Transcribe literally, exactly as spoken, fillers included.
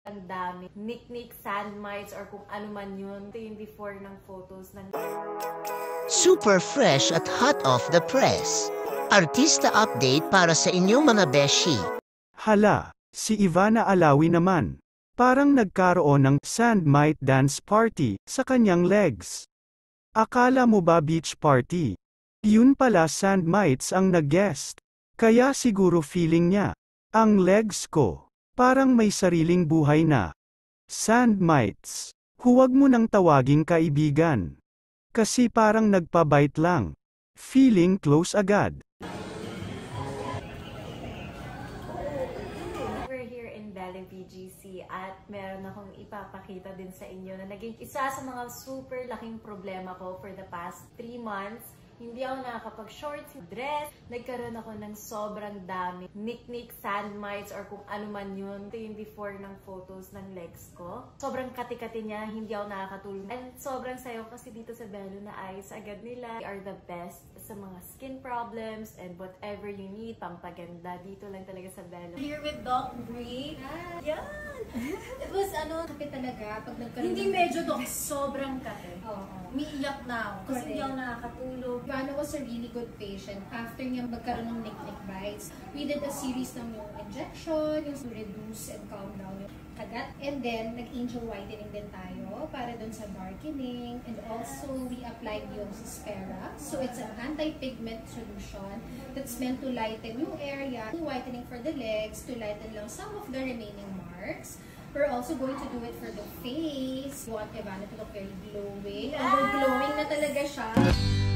Ang dami. Nick-nick, sand mites, or kung ano man yun. Ito yung before ng photos ng... Super fresh at hot off the press. Artista update para sa inyong mga beshi. Hala, si Ivana Alawi naman. Parang nagkaroon ng sand mite dance party sa kanyang legs. Akala mo ba beach party? Yun pala sand mites ang nag-guest. Kaya siguro feeling niya, ang legs ko, parang may sariling buhay na. Sand mites, huwag mo nang tawaging kaibigan. Kasi parang nagpabite lang. Feeling close agad. We're here in Belen B G C at meron akong ipapakita din sa inyo na naging isa sa mga super laking problema ko for the past three months. Hindi ako nakakapag-shorts, dress. Nagkaroon ako ng sobrang dami. Nick-nick, sand mites, or kung ano man yun. Ito yung before ng photos ng legs ko. Sobrang kati-kati niya, hindi ako nakakatulog. And sobrang sayo kasi dito sa Belo na ayos agad nila. They are the best sa mga skin problems and whatever you need, pampaganda. Dito lang talaga sa Belo. Here with Doc Brie. Yan! It was ano, kapit talaga pag nagkaroon. Hindi medyo Doc, sobrang kate. Oo. Oh, Umiiyak na ako kasi Correct. hindi ako nakakatulog. Ivana was a really good patient. After niya magkaroon ng nick-nick bites, we did a series ng yung injection, yung to reduce and calm down yung kagat. And then, nag-angel whitening din tayo para dun sa darkening. And also, we applied yung Cispera. So, it's an anti-pigment solution that's meant to lighten yung area. Whitening for the legs, to lighten lang some of the remaining marks. We're also going to do it for the face. We want Ivana to look very glowing. Although glowing na talaga siya.